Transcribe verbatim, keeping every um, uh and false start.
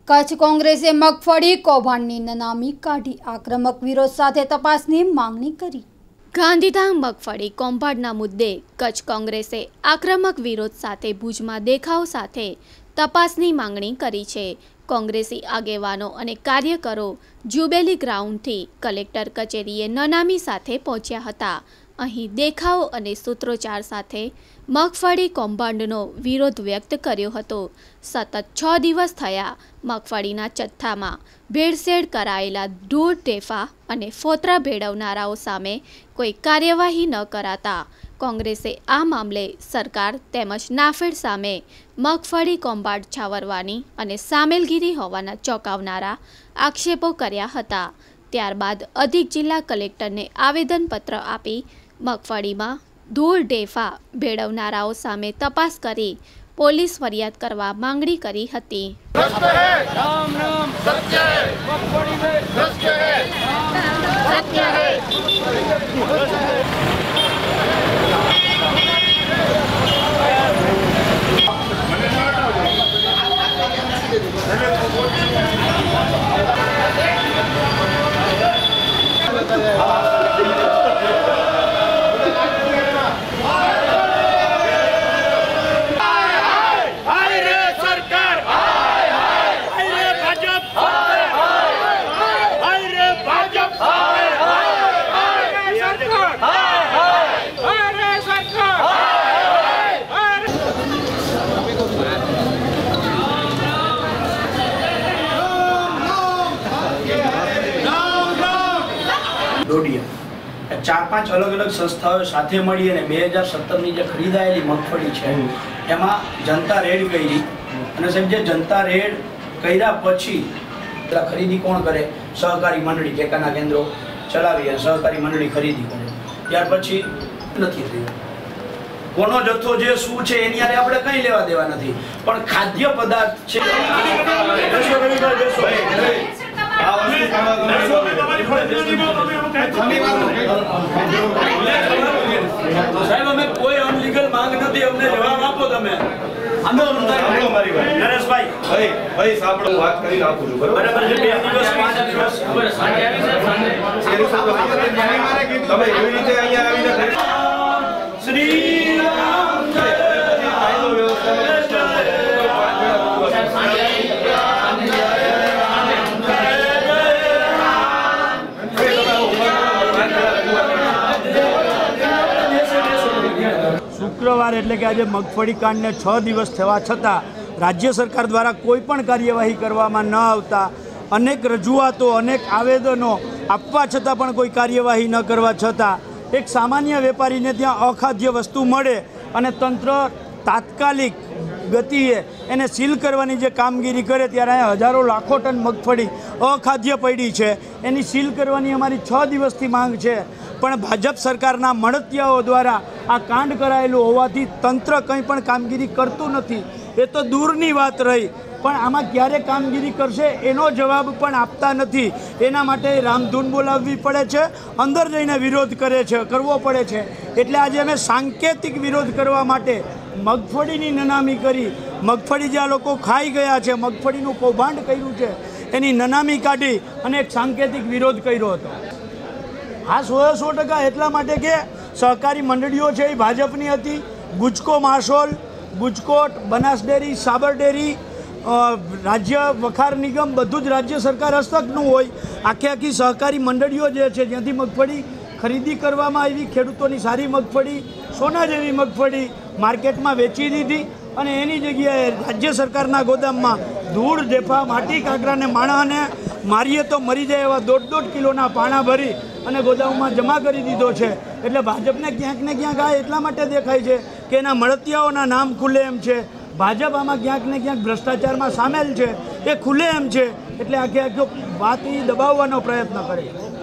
કચ્છ કોંગ્રેસે મગફળી કૌભાંડની નનામી કાઢી આક્રમક વિરોધ સાથે તપાસની માંગણી કરી। ગાંધીધામ મગફળી કૌભાંડના મુદ્દે કચ્છ કોંગ્રેસે આક્રમક વિરોધ સાથે ભુજમાં દેખાવ સાથે તપાસની માંગણી કરી છે। કોંગ્રેસી આગેવાનો અને કાર્યકરો જ્યુબેલી ગ્રાઉન્ડથી કલેક્ટર કચેરીએ નનામી સાથે પહોંચ્યા હતા। અહીં દેખાવ અને સૂત્રોચ્ચાર સાથે મગફળી કૌભાંડનો વિરોધ વ્યક્ત કર્યો હતો। સતત છ દિવસ થયા મગફળીના જથ્થામાં ભેળસેળ કરાયેલા ઢોર ટેફા અને ફોતરા ભેળવનારાઓ સામે કોઈ કાર્યવાહી ન કરાતા કોંગ્રેસે આ મામલે સરકાર તેમજ નાફેડ સામે મગફળી કૌભાંડ છાવરવાની અને સામેલગીરી હોવાના ચોંકાવનારા આક્ષેપો કર્યા હતા। ત્યારબાદ અધિક જિલ્લા કલેક્ટરને આવેદનપત્ર આપી મગફળીમાં ધૂળ ઢેફા ભેળવનારાઓ સામે તપાસ કરી પોલીસ ફરિયાદ કરવા માંગણી કરી હતી। राम राम सत्य है, मगफड़ी में सत्य है, सत्य है, चार पांच अलग अलग संस्थाओं साथे मळी अने बे हज़ार सत्तर नी जे खरीदायेली मगफળી છે એમાં જનતા રેડ કરી અને સાહેબ જે જનતા રેડ કર્યા પછી ખરીદી કોણ કરે? સહકારી મંડળી ટેકાના કેન્દ્રો ચલાવી અને સહકારી મંડળી ખરીદી કરે। ત્યાર પછી નથી થયું। કોનો જથ્થો જે શું છે એની આરે આપણે કંઈ લેવા દેવા નથી, પણ ખાદ્ય પદાર્થ છે साहब हमें कोई अनलीगल मांग नहीं, हमने जवाब आपो तमे અમે અમારી વાત નરેશભાઈ ભાઈ ભાઈ સાંભળો વાત કરી આપું છું બરાબર છે। બે દિવસ પાંચ દિવસ બરાબર સાંજે આવી છે સાંજે તમે એવી રીતે અહીંયા આવીને શ્રી રામ જય કાયદો વ્યવસ્થા शुक्रवार एटले कि आज मगफળી कांडने छ दिवस थवा छतां राज्य सरकार द्वारा कोईपण कार्यवाही करवामां न आवता अनेक रजूआतो अनेक आवेदनों आपवा छतां पण कोई कार्यवाही न करवा छतां एक सामान्य वेपारीने त्यां अखाद्य वस्तु मळे अने तंत्र तात्कालिक गतिए एने सील करवानी जे कामगीरी करे त्यारे हजारों लाखों टन मगफળી अखाद्य पड़ी है एनी सील करवानी अमारी छ दिवसथी मांग है। पण भाजप सरकारना मळतियाओ द्वारा आ कांड करायेलुं होवाथी तंत्र कंई पण कामगीरी करतुं नथी। ए तो दूरनी वात रही, पण आमां क्यारे कामगीरी करशे एनो जवाब पण आपता नथी। एना माटे रामधून बोलाववी पड़े छे, अंदर जईने विरोध करे छे करवो पड़े छे। एटले आज अमे सांकेतिक विरोध करवा माटे मगफળીની ननामी करी मगफળી जे आ लोको खाई गया छे, मगफળીनुं कौभांड कर्युं छे एनी ननामी काढी अने एक सांकेतिक विरोध कर्यो हतो। आ सौ सौ टका एटला माटे के सहकारी मंडळीओ छे ए भाजपनी हती। Gujcomasol, Gujcot, Banas dairy, Sabar dairy, राज्य वखार निगम बधुं ज राज्य सरकार हस्तकनुं होय। आखे आखी सहकारी मंडळीओ जे छे ज्यांथी मगफળી खरीदी करवामां आवी, खेडूतोनी सारी मगफળી सोना जेवी मगफળી मार्केटमां वेची दीधी અને એની જગ્યાએ રાજ્ય સરકારના ગોદામમાં ધૂળ ઢેફા માટી કાંકરાને માણસને મારીએ તો મરી જાય એવા દોઢ દોઢ કિલોના પાણા ભરી અને ગોદામમાં જમા કરી દીધો છે। એટલે ભાજપને ક્યાંક ને ક્યાંક આ એટલા માટે દેખાય છે કે એના મળતિયાઓના નામ ખુલે એમ છે। ભાજપ આમાં ક્યાંક ને ક્યાંક ભ્રષ્ટાચારમાં સામેલ છે, એ ખુલે એમ છે। એટલે આખે આખો વાત એ દબાવવાનો પ્રયત્ન કરે છે।